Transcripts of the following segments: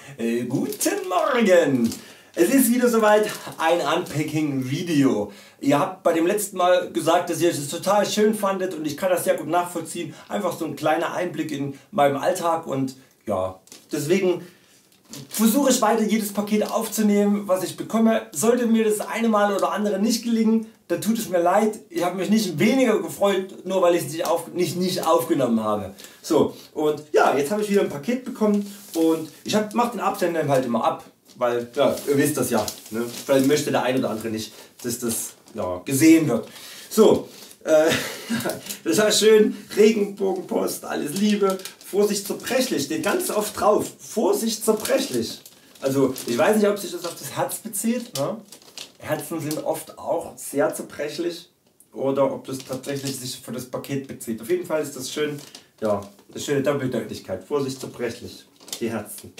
Guten Morgen! Es ist wieder soweit, ein Unpacking Video. Ihr habt bei dem letzten Mal gesagt, dass ihr es total schön fandet und ich kann das sehr gut nachvollziehen. Einfach so ein kleiner Einblick in meinem Alltag und ja, deswegen versuche ich weiter jedes Paket aufzunehmen, was ich bekomme. Sollte mir das eine Mal oder andere nicht gelingen, dann tut es mir leid. Ich habe mich nicht weniger gefreut, nur weil ich es nicht aufgenommen habe. So, und ja, jetzt habe ich wieder ein Paket bekommen und ich mache den Absender halt immer ab, weil ja, ihr wisst das ja. Ne? Vielleicht möchte der eine oder andere nicht, dass das ja, gesehen wird. So, das war schön, Regenbogenpost, alles Liebe. Vorsicht zerbrechlich, steht ganz oft drauf. Vorsicht zerbrechlich. Also ich weiß nicht, ob sich das auf das Herz bezieht. Ne? Herzen sind oft auch sehr zerbrechlich. Oder ob das tatsächlich sich für das Paket bezieht. Auf jeden Fall ist das schön, ja, eine schöne Doppeldeutigkeit. Vorsicht zerbrechlich, die Herzen.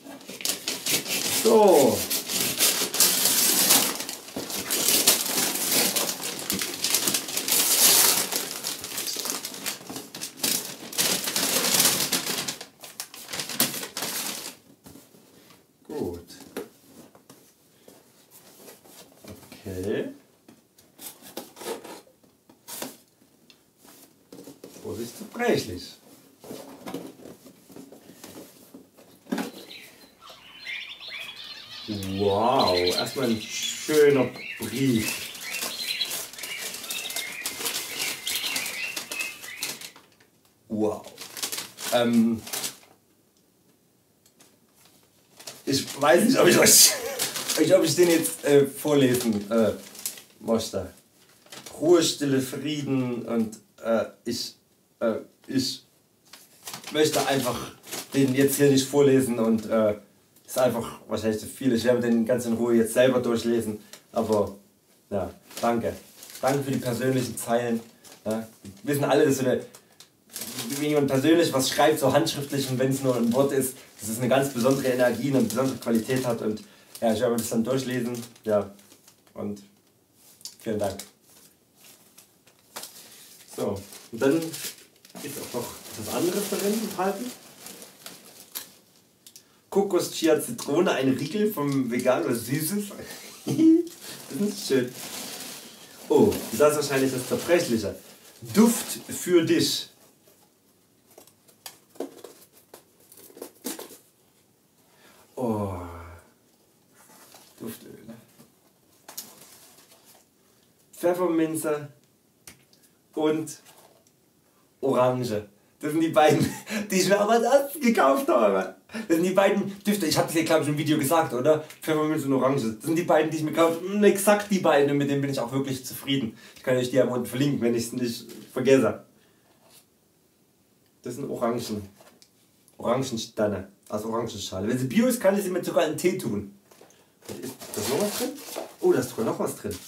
So. Gut. Okay. Vorsicht zerbrechlich. Wow, erstmal ein schöner Brief. Wow. Ich weiß nicht, ob ich den jetzt vorlesen möchte. Ruhe, Stille, Frieden und ich möchte einfach den jetzt hier nicht vorlesen und ist einfach wahrscheinlich zu viel. Ich werde den ganz in Ruhe jetzt selber durchlesen, aber ja, danke. Danke für die persönlichen Zeilen. Ja. Wir wissen alle, dass wenn jemand persönlich was schreibt, so handschriftlich und wenn es nur ein Wort ist, dass es eine ganz besondere Energie, eine besondere Qualität hat und ja, ich werde das dann durchlesen. Ja, und vielen Dank. So, und dann ist auch noch was anderes darin enthalten. Kokos, Chia, Zitrone, ein Riegel vom Vegan, was Süßes. Das ist schön. Oh, das ist wahrscheinlich das Zerbrechliche. Duft für dich. Oh, Duftöl. Pfefferminze und Orange. Das sind die beiden, die ich mir aber das gekauft habe. Das sind die beiden Düfte. Ich habe das ja, glaube ich, im Video gesagt, oder? Pfefferminze und Orange. Das sind die beiden, die ich mir gekauft habe. Exakt die beiden. Und mit denen bin ich auch wirklich zufrieden. Ich kann euch die am unten verlinken, wenn ich es nicht vergesse. Das sind Orangen. Orangensterne. Aus Orangenschale. Wenn sie bio ist, kann ich sie mit sogar in Tee tun. Ist da noch was drin? Oh, da ist sogar noch was drin.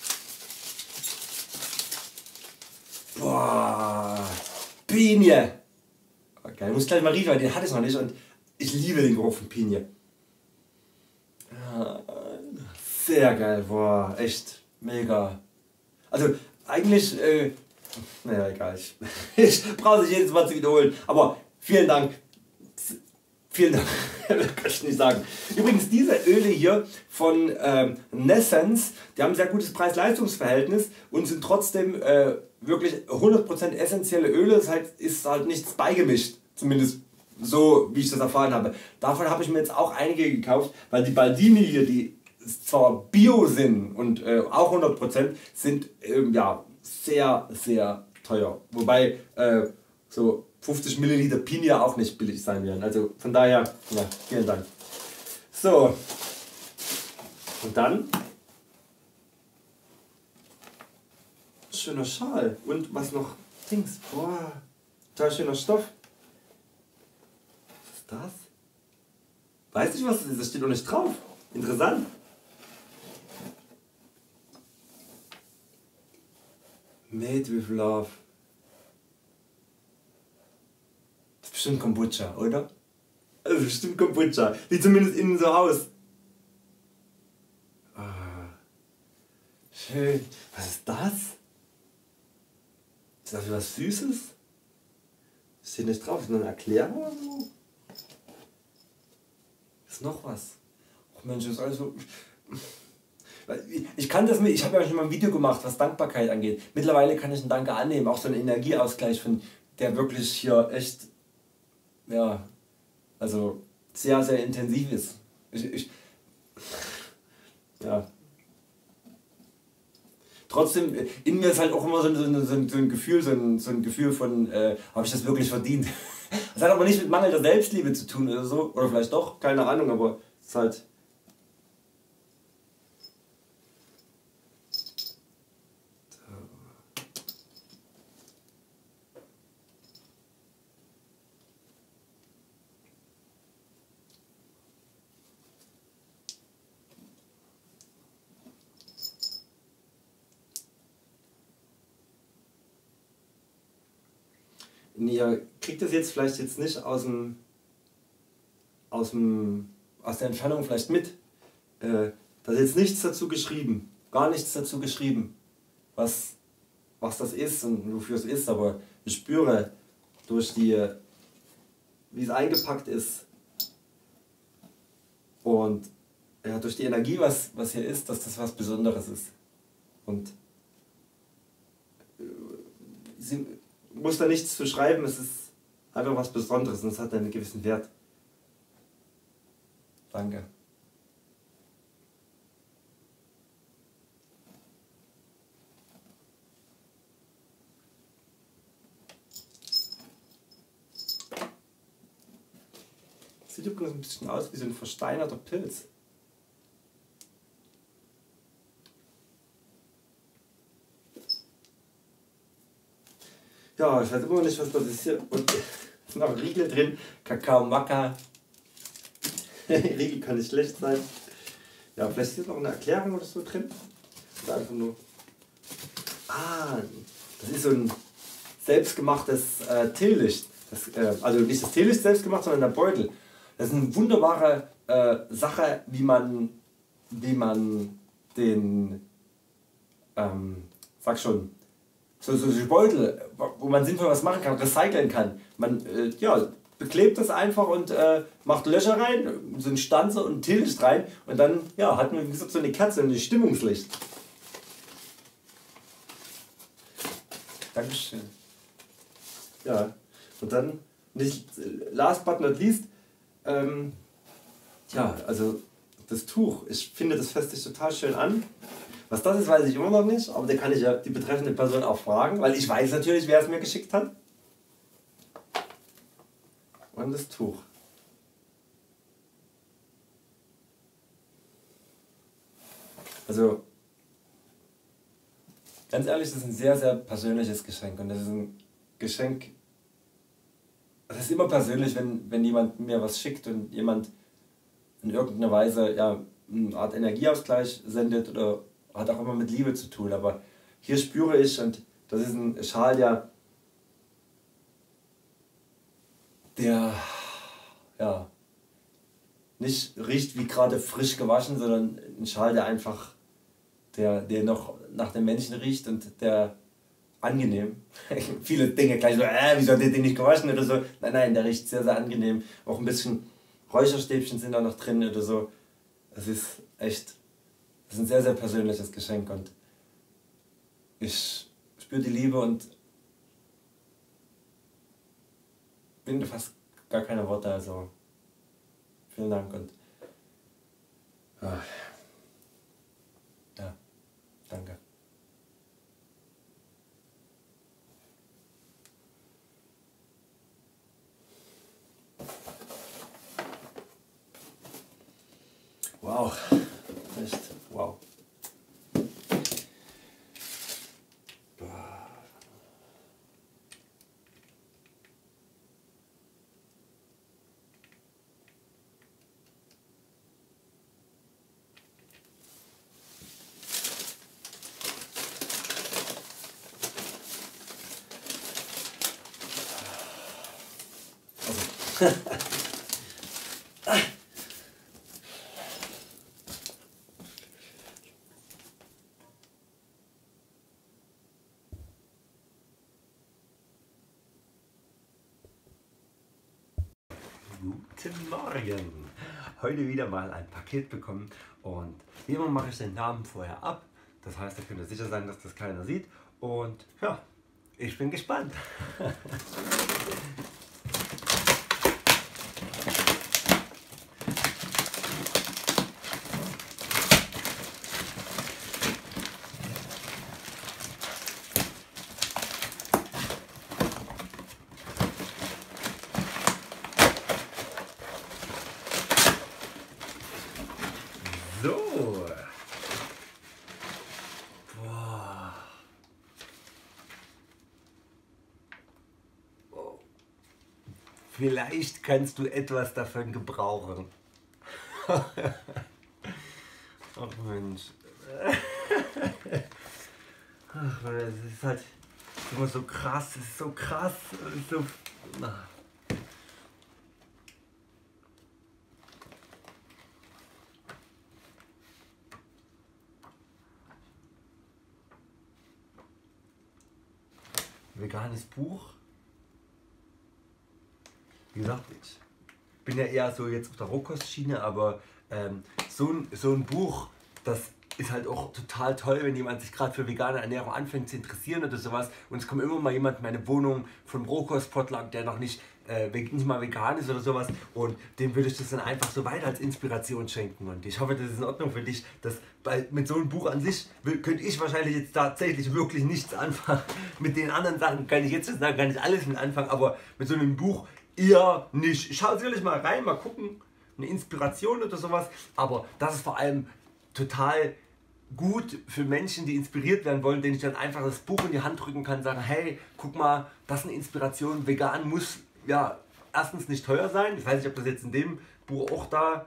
Boah. Pinie. Okay, ich muss gleich mal riechen, weil den hatte ich noch nicht und ich liebe den Geruch von Pinie. Sehr geil, boah, echt mega. Also eigentlich, naja egal, ich brauche es jedes Mal zu wiederholen, aber vielen Dank. Vielen Dank, kann ich nicht sagen. Übrigens diese Öle hier von Nessence, die haben ein sehr gutes Preis-Leistungs-Verhältnis und sind trotzdem wirklich 100% essentielle Öle, das heißt, ist halt nichts beigemischt, zumindest so wie ich das erfahren habe. Davon habe ich mir jetzt auch einige gekauft, weil die Baldini hier, die zwar Bio sind und auch 100%, sind ja sehr sehr teuer, wobei so 50 Milliliter Pinie auch nicht billig sein werden. Also von daher, ja, vielen Dank. So, und dann schöner Schal und was noch? Dings, boah, total schöner Stoff. Was ist das? Weiß nicht, was das ist, das steht noch nicht drauf. Interessant. Made with Love. Bestimmt Kombucha, oder? Also bestimmt Kombucha. Sieht zumindest innen so aus. Ah, schön. Was ist das? Ist das was Süßes? Steht nicht drauf. Ist nur eine Erklärung oder so? Das ist noch was. Oh Mensch, das ist also... Ich kann das mit, ich habe ja schon mal ein Video gemacht, was Dankbarkeit angeht. Mittlerweile kann ich einen Danke annehmen, auch so einen Energieausgleich, der wirklich hier echt, ja, also sehr, sehr intensiv ist. Ja. Trotzdem, in mir ist halt auch immer so ein Gefühl, so ein Gefühl von, habe ich das wirklich verdient? Das hat aber nicht mit mangelnder Selbstliebe zu tun oder so, oder vielleicht doch, keine Ahnung, aber es ist halt... Ihr kriegt das jetzt vielleicht nicht aus der Entfernung vielleicht mit. Da ist jetzt nichts dazu geschrieben, gar nichts dazu geschrieben, was das ist und wofür es ist, aber ich spüre durch wie es eingepackt ist und ja, durch die Energie, was hier ist, dass das was Besonderes ist. Und sie muss da nichts zu schreiben, es ist einfach was Besonderes und es hat einen gewissen Wert. Danke. Sieht übrigens ein bisschen aus wie so ein versteinerter Pilz. Ja, ich weiß immer noch nicht, was das ist hier. Und es sind auch Riegel drin. Kakao Maca. Riegel kann nicht schlecht sein. Ja, vielleicht ist hier noch eine Erklärung oder so drin. Oder einfach nur. Ah, das ist so ein selbstgemachtes Teelicht. Also nicht das Teelicht selbst gemacht, sondern der Beutel. Das ist eine wunderbare Sache, wie man den, sag schon, so Beutel, wo man sinnvoll was machen kann, recyceln kann. Man beklebt das einfach und macht Löcher rein, so ein Stanze und ein Teelicht rein und dann hat man wie gesagt so eine Kerze, ein Stimmungslicht. Dankeschön. Ja, und dann, nicht last but not least, also das Tuch. Ich finde, das fässt sich total schön an. Was das ist, weiß ich immer noch nicht, aber da kann ich ja die betreffende Person auch fragen, weil ich weiß natürlich, wer es mir geschickt hat. Und das Tuch. Also, ganz ehrlich, das ist ein sehr, sehr persönliches Geschenk. Und das ist ein Geschenk, das ist immer persönlich, wenn jemand mir was schickt und jemand in irgendeiner Weise eine Art Energieausgleich sendet oder hat auch immer mit Liebe zu tun. Aber hier spüre ich, und das ist ein Schal, der nicht riecht wie gerade frisch gewaschen, sondern ein Schal, der einfach, der noch nach dem Menschen riecht und der angenehm. Viele Dinge gleich so, wieso hat der den nicht gewaschen oder so. Nein, der riecht sehr, sehr angenehm. Auch ein bisschen Räucherstäbchen sind da noch drin oder so. Es ist echt, das ist ein sehr, sehr persönliches Geschenk und ich spüre die Liebe und finde fast gar keine Worte, also vielen Dank und danke. Wow, echt, wow. Guten Morgen. heute wieder mal ein Paket bekommen und wie immer mache ich den Namen vorher ab. Das heißt, da könnt ihr sicher sein, dass das keiner sieht. Und ja, ich bin gespannt. So. Boah. Oh. Vielleicht kannst du etwas davon gebrauchen. Ach Mensch. Ach, das ist halt immer so krass, es ist so krass. So, na. Veganes Buch. Wie gesagt, ich bin ja eher so jetzt auf der Rohkostschiene, aber so ein Buch, das ist halt auch total toll, wenn jemand sich gerade für vegane Ernährung anfängt zu interessieren oder sowas. Und es kommt immer mal jemand in meine Wohnung vom Rohkostpotluck, der noch nicht mal vegan ist oder sowas. Und dem würde ich das dann einfach so weiter als Inspiration schenken. Und ich hoffe, das ist in Ordnung für dich. Mit so einem Buch an sich könnte ich wahrscheinlich jetzt tatsächlich wirklich nichts anfangen. Mit den anderen Sachen kann ich jetzt schon sagen, kann ich alles mit anfangen. Aber mit so einem Buch eher nicht. Schau sicherlich mal rein, mal gucken. Eine Inspiration oder sowas. Aber das ist vor allem total gut für Menschen, die inspiriert werden wollen, denen ich dann einfach das Buch in die Hand drücken kann und sagen, hey, guck mal, das ist eine Inspiration, vegan muss ja erstens nicht teuer sein, ich weiß nicht, ob das jetzt in dem Buch auch da,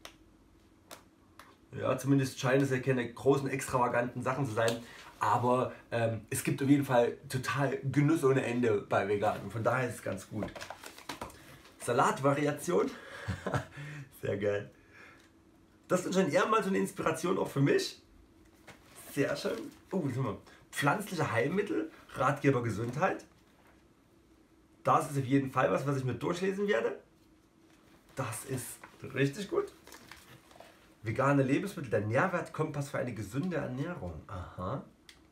ja zumindest scheinen es ja keine großen, extravaganten Sachen zu sein, aber es gibt auf jeden Fall total Genuss ohne Ende bei Veganen, von daher ist es ganz gut. Salatvariation, sehr geil. Das ist schon eher mal so eine Inspiration auch für mich. Sehr schön. Pflanzliche Heilmittel, Ratgeber Gesundheit. Das ist auf jeden Fall was ich mir durchlesen werde. Das ist richtig gut. Vegane Lebensmittel, der Nährwertkompass für eine gesunde Ernährung. Aha.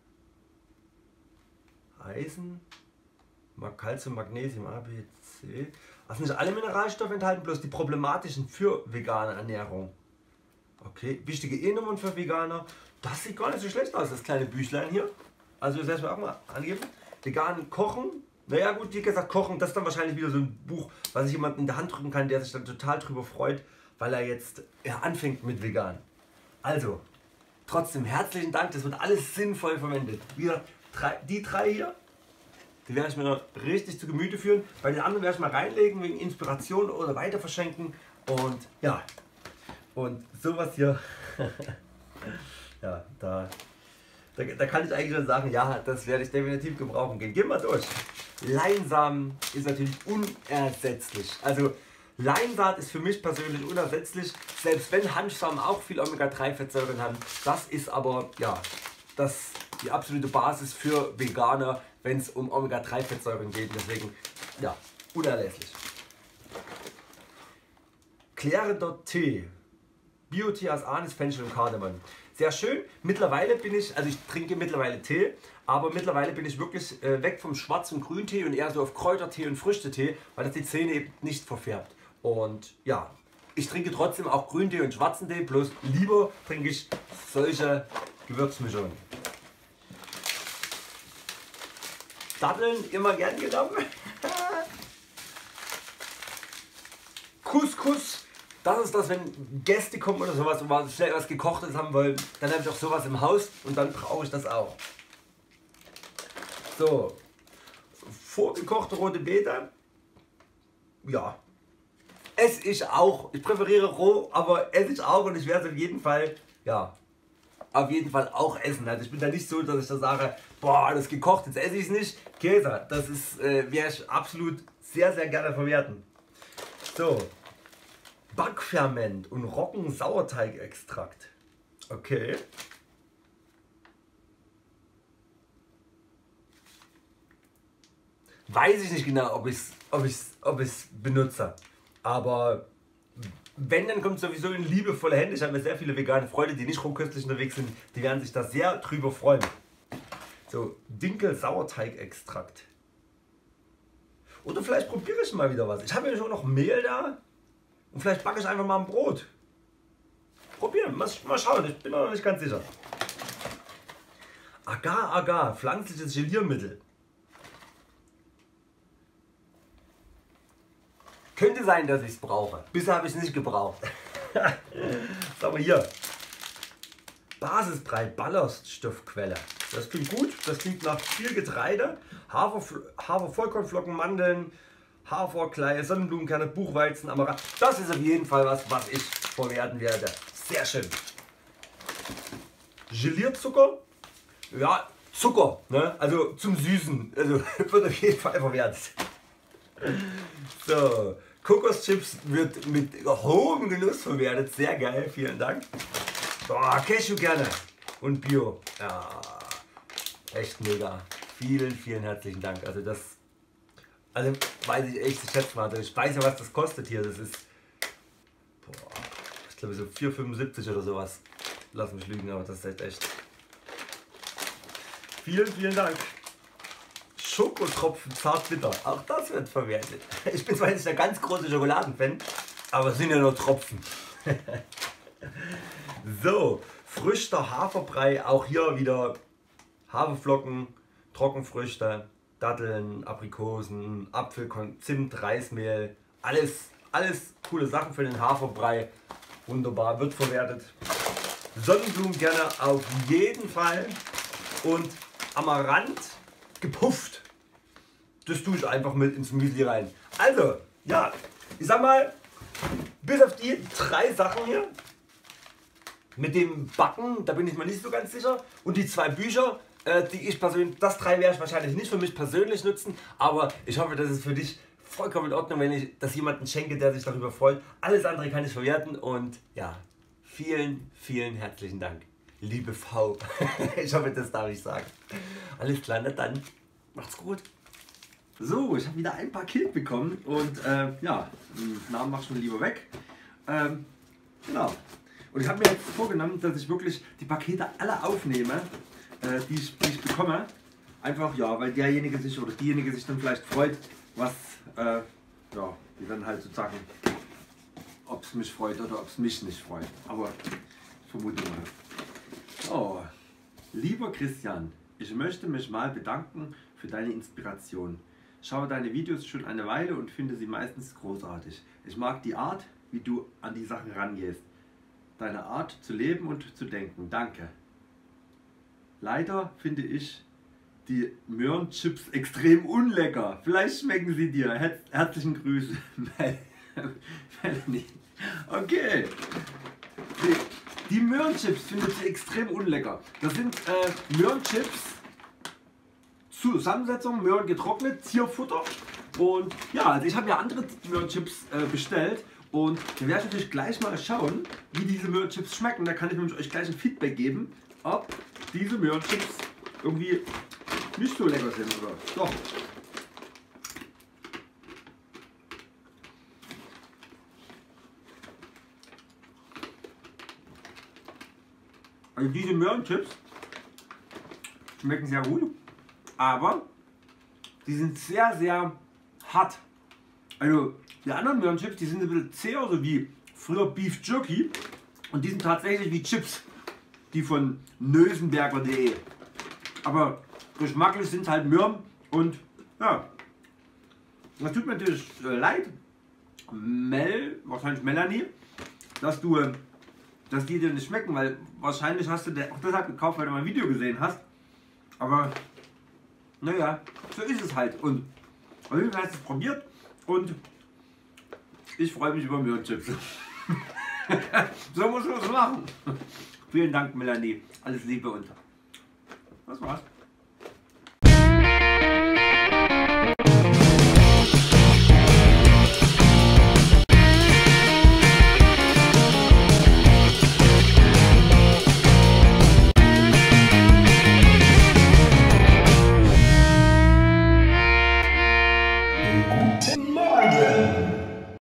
Eisen, Calcium, Magnesium, A, B, C. Also nicht alle Mineralstoffe enthalten, bloß die problematischen für vegane Ernährung. Okay, wichtige E-Nummern für Veganer. Das sieht gar nicht so schlecht aus, das kleine Büchlein hier. Also das werde ich mir auch mal angeben. Vegan kochen. Naja gut, wie gesagt, kochen, das ist dann wahrscheinlich wieder so ein Buch, was ich jemandem in der Hand drücken kann, der sich dann total drüber freut, weil er jetzt anfängt mit vegan. Also, trotzdem herzlichen Dank, das wird alles sinnvoll verwendet. Wie gesagt, die drei hier, die werde ich mir richtig zu Gemüte führen. Bei den anderen werde ich mal reinlegen, wegen Inspiration oder weiter verschenken. Und ja, und sowas hier, ja, da kann ich eigentlich schon sagen, ja, das werde ich definitiv gebrauchen gehen. Gehen wir durch. Leinsamen ist natürlich unersetzlich. Also Leinsaat ist für mich persönlich unersetzlich, selbst wenn Hanfsamen auch viel Omega-3-Fettsäuren haben. Das ist aber ja, die absolute Basis für Veganer, wenn es um Omega-3-Fettsäuren geht. Deswegen ja, unerlässlich. Klärender Tee. Bio-Tee aus Anis, Fenchel und Kardamom. Sehr schön. Mittlerweile bin ich, also ich trinke mittlerweile Tee, aber mittlerweile bin ich wirklich weg vom Schwarz- und Grüntee und eher so auf Kräutertee und Früchtetee, weil das die Zähne eben nicht verfärbt. Und ja, ich trinke trotzdem auch Grüntee und schwarzen Tee, bloß lieber trinke ich solche Gewürzmischungen. Datteln immer gern genommen. Couscous. Das ist das, wenn Gäste kommen oder sowas und schnell was Gekochtes haben wollen, dann habe ich auch sowas im Haus und dann brauche ich das auch. So, vorgekochte rote Beete, ja, esse ich auch. Ich präferiere roh, aber esse ich auch und ich werde es auf jeden Fall, ja, auf jeden Fall auch essen. Also ich bin da nicht so, dass ich da sage, boah, das ist gekocht, jetzt esse ich es nicht. Käse, das ist, werde ich absolut sehr, sehr gerne verwerten. So. Backferment und Roggensauerteigextrakt. Okay. Weiß ich nicht genau, ob ich es benutze. Aber wenn, dann kommt sowieso in liebevolle Hände. Ich habe sehr viele vegane Freunde, die nicht rohköstlich unterwegs sind. Die werden sich da sehr drüber freuen. So, Dinkel-Sauerteig-Extrakt. Oder vielleicht probiere ich mal wieder was. Ich habe ja schon noch Mehl da. Und vielleicht backe ich einfach mal ein Brot. Probieren, mal schauen. Ich bin noch nicht ganz sicher. Agar, pflanzliches Geliermittel. Könnte sein, dass ich es brauche. Bisher habe ich es nicht gebraucht. Was haben wir hier? Basisbrei, Ballaststoffquelle. Das klingt gut. Das klingt nach viel Getreide. Hafer, Vollkornflocken, Mandeln, Haferkleie, Sonnenblumenkerne, Buchweizen, Amaranth. Das ist auf jeden Fall was ich verwerten werde. Sehr schön. Gelierzucker. Ja, Zucker. Ne? Also zum Süßen. Also wird auf jeden Fall verwertet. So. Kokoschips wird mit hohem Genuss verwertet. Sehr geil, vielen Dank. Boah, Cashew gerne. Und Bio. Ja, echt mega. Vielen, vielen herzlichen Dank. Also weiß ich echt zu schätzen. Also ich weiß ja, was das kostet hier. Das ist, boah, ich glaube so 4,75 oder sowas. Lass mich lügen, aber das ist echt. Vielen, vielen Dank. Schokotropfen Zartbitter, auch das wird verwertet. Ich bin zwar nicht der ganz große Schokoladenfan, aber es sind ja nur Tropfen. So, Früchte, Haferbrei, auch hier wieder Haferflocken, Trockenfrüchte, Datteln, Aprikosen, Apfelkorn, Zimt, Reismehl, alles coole Sachen für den Haferbrei. Wunderbar, wird verwertet. Sonnenblumen gerne auf jeden Fall und Amaranth gepufft. Das tue ich einfach mit ins Müsli rein. Also, ja, ich sag mal, bis auf die 3 Sachen hier, mit dem Backen, da bin ich mir nicht so ganz sicher. Und die 2 Bücher, die ich persönlich, das 3 werde ich wahrscheinlich nicht für mich persönlich nutzen, aber ich hoffe, das ist für dich vollkommen in Ordnung, wenn ich das jemandem schenke, der sich darüber freut. Alles andere kann ich verwerten und ja, vielen, vielen herzlichen Dank. Liebe V. Ich hoffe, das darf ich sagen. Alles klar, na dann. Macht's gut. So, ich habe wieder ein Paket bekommen und ja, den Namen mach ich schon lieber weg. Genau. Und ich habe mir jetzt vorgenommen, dass ich wirklich die Pakete alle aufnehme, die ich bekomme. Einfach, ja, weil derjenige sich oder diejenige sich dann vielleicht freut, was, ja, die dann halt sozusagen, ob es mich freut oder ob es mich nicht freut. Aber ich vermute mal. Oh, lieber Christian, ich möchte mich mal bedanken für deine Inspiration. Schaue deine Videos schon eine Weile und finde sie meistens großartig. Ich mag die Art, wie du an die Sachen rangehst. Deine Art zu leben und zu denken. Danke. Leider finde ich die Möhrenchips extrem unlecker. Vielleicht schmecken sie dir. Herzlichen Grüße. Melanie. Okay. Die Möhrenchips findet sie extrem unlecker. Das sind Möhrenchips, Zusammensetzung, Möhren getrocknet, Tierfutter. Und ja, also ich habe ja andere Möhrenchips bestellt. Und dann werde ich natürlich gleich mal schauen, wie diese Möhrenchips schmecken. Da kann ich nämlich euch gleich ein Feedback geben, ob diese Möhrenchips irgendwie nicht so lecker sind oder doch. Also diese Möhrenchips schmecken sehr gut, aber die sind sehr, sehr hart. Also die anderen Möhrenchips, die sind ein bisschen zäher, so wie früher Beef Jerky. Und die sind tatsächlich wie Chips, die von Nösenberger.de. Aber geschmacklich sind halt Möhren und ja, das tut mir natürlich leid, wahrscheinlich Melanie, dass die dir nicht schmecken, weil wahrscheinlich hast du auch deshalb gekauft, weil du mein Video gesehen hast. Aber naja, so ist es halt. Und auf jeden Fall hast du es probiert und ich freue mich über Möhrenchips. So muss man es machen. Vielen Dank, Melanie. Alles Liebe und das war's.